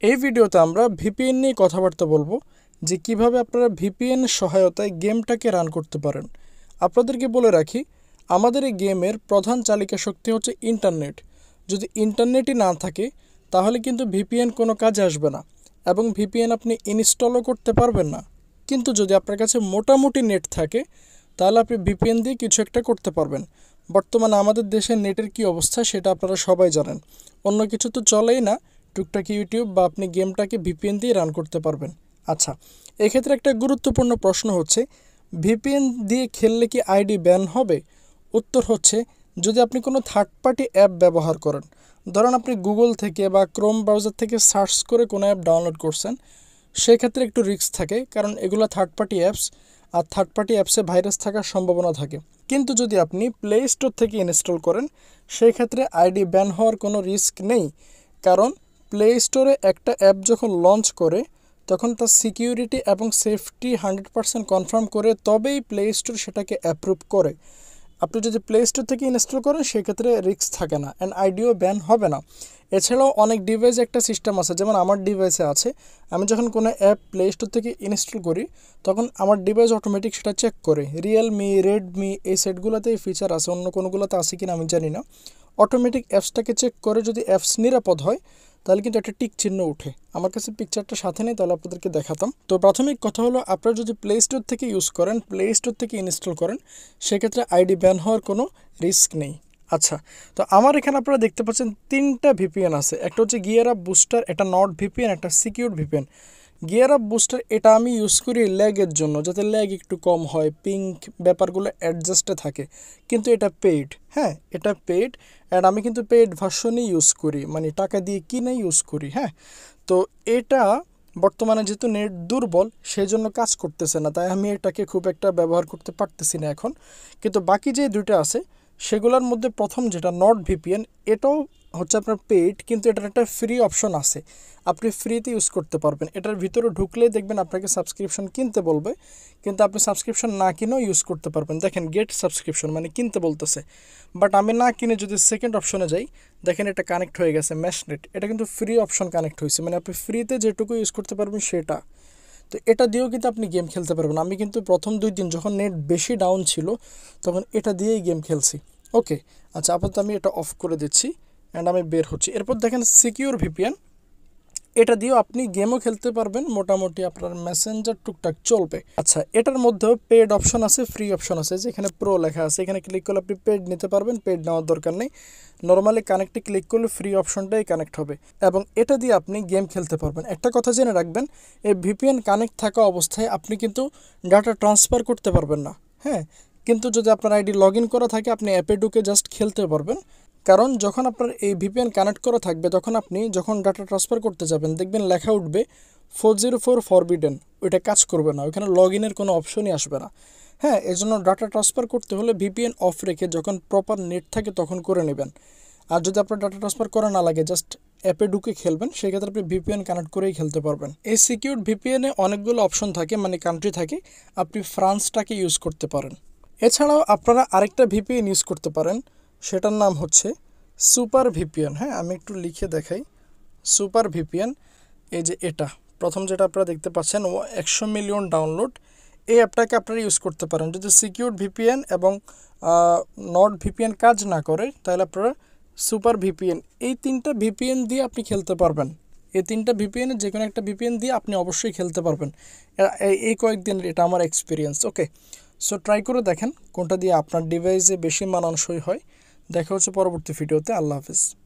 এই ভিডিওতে আমরা ভিপিএন নিয়ে কথাবার্তা বলবো যে কিভাবে আপনারা ভিপিএন সহায়তায় গেমটাকে রান করতে পারেন। আপনাদেরকে বলে রাখি, আমাদের এই গেমের প্রধান চালিকা শক্তি হচ্ছে ইন্টারনেট। যদি ইন্টারনেটই না থাকে তাহলে কিন্তু ভিপিএন কোনো কাজে আসবে না এবং ভিপিএন আপনি ইনস্টলও করতে পারবেন না। কিন্তু যদি আপনার কাছে মোটামুটি নেট থাকে তাহলে আপনি ভিপিএন দিয়ে কিছু একটা করতে পারবেন। বর্তমানে আমাদের দেশের নেটের কী অবস্থা সেটা আপনারা সবাই জানেন। অন্য কিছু তো চলেই না, টুকটাক ইউটিউব বা আপনি গেমটাকে ভিপিএন দিয়ে রান করতে পারবেন। আচ্ছা, এক্ষেত্রে একটা গুরুত্বপূর্ণ প্রশ্ন হচ্ছে, ভিপিএন দিয়ে খেললে কি আইডি ব্যান হবে? উত্তর হচ্ছে, যদি আপনি কোনো থার্ড পার্টি অ্যাপ ব্যবহার করেন, ধরেন আপনি গুগল থেকে বা ক্রোম ব্রাউজার থেকে সার্চ করে কোনো অ্যাপ ডাউনলোড করছেন, সেক্ষেত্রে একটু রিস্ক থাকে, কারণ এগুলো থার্ড পার্টি অ্যাপস, আর থার্ড পার্টি অ্যাপসে ভাইরাস থাকার সম্ভাবনা থাকে। কিন্তু যদি আপনি প্লে স্টোর থেকে ইনস্টল করেন, সেই ক্ষেত্রে আইডি ব্যান হওয়ার কোনো রিস্ক নেই, কারণ প্লে স্টোরে একটা অ্যাপ যখন লঞ্চ করে তখন তার সিকিউরিটি এবং সেফটি 100% কনফার্ম করে তবেই প্লে স্টোর সেটাকে অ্যাপ্রুভ করে। আপনি যদি প্লে স্টোর থেকে ইনস্টল করেন সেক্ষেত্রে রিস্ক থাকে না অ্যান্ড আইডিও ব্যান হবে না। এছাড়াও অনেক ডিভাইসে একটা সিস্টেম আছে, যেমন আমার ডিভাইসে আছে, আমি যখন কোনো অ্যাপ প্লে স্টোর থেকে ইনস্টল করি তখন আমার ডিভাইস অটোমেটিক সেটা চেক করে। রিয়েলমি, রেডমি এই সেটগুলোতে এই ফিচার আছে, অন্য কোনোগুলোতে আছে কিনা আমি জানি না। অটোমেটিক অ্যাপসটাকে চেক করে যদি অ্যাপস নিরাপদ হয় তাহলে কিন্তু একটা টিক চিহ্ন উঠে। আমার কাছে পিকচারটা সাথে নেই, তাহলে আপনাদেরকে দেখাতাম। তো প্রাথমিক কথা হলো, আপনারা যদি প্লে স্টোর থেকে ইউজ করেন, প্লে স্টোর থেকে ইনস্টল করেন, সেক্ষেত্রে আইডি ব্যান হওয়ার কোনো রিস্ক নেই। আচ্ছা, তো আমার এখানে আপনারা দেখতে পাচ্ছেন 3টা ভিপিএন আছে। একটা হচ্ছে গিয়ার আপ বুস্টার, একটা নট ভিপিএন, একটা secure VPN. Gear up booster এটা আমি ইউজ করি ল্যাগের জন্য, যাতে ল্যাগ একটু কম হয়, পিঙ্ক ব্যাপারগুলো অ্যাডজাস্টে থাকে। কিন্তু এটা পেইড, হ্যাঁ এটা পেইড, অ্যান্ড আমি কিন্তু পেইড ভার্সনই ইউজ করি, মানে টাকা দিয়ে কিনে ইউজ করি। হ্যাঁ, তো এটা বর্তমানে যেহেতু নেট দুর্বল সেই জন্য কাজ করতেছে না, তাই আমি এটাকে খুব একটা ব্যবহার করতে পারতেছি না এখন। কিন্তু বাকি যে দুইটা আছে সেগুলোর মধ্যে প্রথম যেটা নট ভিপিএন, এটাও হচ্ছে আপনার পেইড, কিন্তু এটার একটা ফ্রি অপশন আছে, আপনি ফ্রিতে ইউজ করতে পারবেন। এটার ভিতরে ঢুকলেই দেখবেন আপনাকে সাবস্ক্রিপশন কিনতে বলবে, কিন্তু আপনি সাবস্ক্রিপশন না কিনেও ইউজ করতে পারবেন। দেখেন গেট সাবস্ক্রিপশন মানে কিনতে বলতেছে, বাট আমি না কিনে যদি সেকেন্ড অপশনে যাই, দেখেন এটা কানেক্ট হয়ে গেছে ম্যাশনেট। এটা কিন্তু ফ্রি অপশন কানেক্ট হয়েছে, মানে আপনি ফ্রিতে যেটুকু ইউজ করতে পারবেন সেটা। তো এটা দিয়েও কিন্তু আপনি গেম খেলতে পারবেন। আমি কিন্তু প্রথম 2 দিন যখন নেট বেশি ডাউন ছিল তখন এটা দিয়েই গেম খেলছি। ওকে, আচ্ছা আপাতত আমি এটা অফ করে দিচ্ছি অ্যান্ড আমি বের হচ্ছি। এরপর দেখেন সিকিউর ভিপিএন, এটা দিয়েও আপনি গেমও খেলতে পারবেন, মোটামুটি আপনার মেসেঞ্জার টুকটাক চলবে। আচ্ছা, এটার মধ্যেও পেড অপশন আছে, ফ্রি অপশন আছে, যেখানে প্রো লেখা আছে, এখানে ক্লিক করলে আপনি পেড নিতে পারবেন, পেড নেওয়ার দরকার নেই। নর্মালি কানেক্টে ক্লিক করলে ফ্রি অপশনটাই কানেক্ট হবে এবং এটা দিয়ে আপনি গেম খেলতে পারবেন। একটা কথা জেনে রাখবেন, এই ভিপিএন কানেক্ট থাকা অবস্থায় আপনি কিন্তু ডাটা ট্রান্সফার করতে পারবেন না। হ্যাঁ, কিন্তু যদি আপনার আইডি লগ ইন করা থাকে আপনি অ্যাপে ঢুকে জাস্ট খেলতে পারবেন। কারণ যখন আপনার এই ভিপিএন কানেক্ট করা থাকবে তখন আপনি যখন ডাটা ট্রান্সফার করতে যাবেন দেখবেন লেখা উঠবে 404 ফরবিডেন, ওইটা কাজ করবে না, ওইখানে লগ ইনের কোনো অপশনই আসবে না। হ্যাঁ, এই জন্য ডাটা ট্রান্সফার করতে হলে ভিপিএন অফ রেখে যখন প্রপার নেট থাকে তখন করে নেবেন। আর যদি আপনার ডাটা ট্রান্সফার করা না লাগে, জাস্ট অ্যাপে ঢুকে খেলবেন, সেক্ষেত্রে আপনি ভিপিএন কানেক্ট করেই খেলতে পারবেন। এই সিকিউরড ভিপিএনে অনেকগুলো অপশন থাকে, মানে কান্ট্রি থাকে, আপনি ফ্রান্সটাকে ইউজ করতে পারেন। এছাড়াও আপনারা আরেকটা ভিপিএন ইউজ করতে পারেন, সেটার নাম হচ্ছে সুপার ভিপিএন। হ্যাঁ, আমি একটু লিখে দেখাই। সুপার ভিপিএন, এই যে এটা প্রথম যেটা আপনারা দেখতে পাচ্ছেন 100 মিলিয়ন ডাউনলোড, এই অ্যাপটাকে আপনারা ইউজ করতে পারেন। যদি সিকিউরড ভিপিএন এবং নট ভিপিএন কাজ না করে তাহলে আপনারা সুপার ভিপিএন, এই 3টা ভিপিএন দিয়ে আপনি খেলতে পারবেন। এই 3টা ভিপিএনে যে কোনো একটা ভিপিএন দিয়ে আপনি অবশ্যই খেলতে পারবেন। এই কয়েকদিন এটা আমার এক্সপিরিয়েন্স। ওকে, সো ট্রাই করে দেখেন কোনটা দিয়ে আপনার ডিভাইসে বেশি মানানসই হয়। দেখা হচ্ছে পরবর্তী ভিডিওতে। আল্লাহ হাফিজ।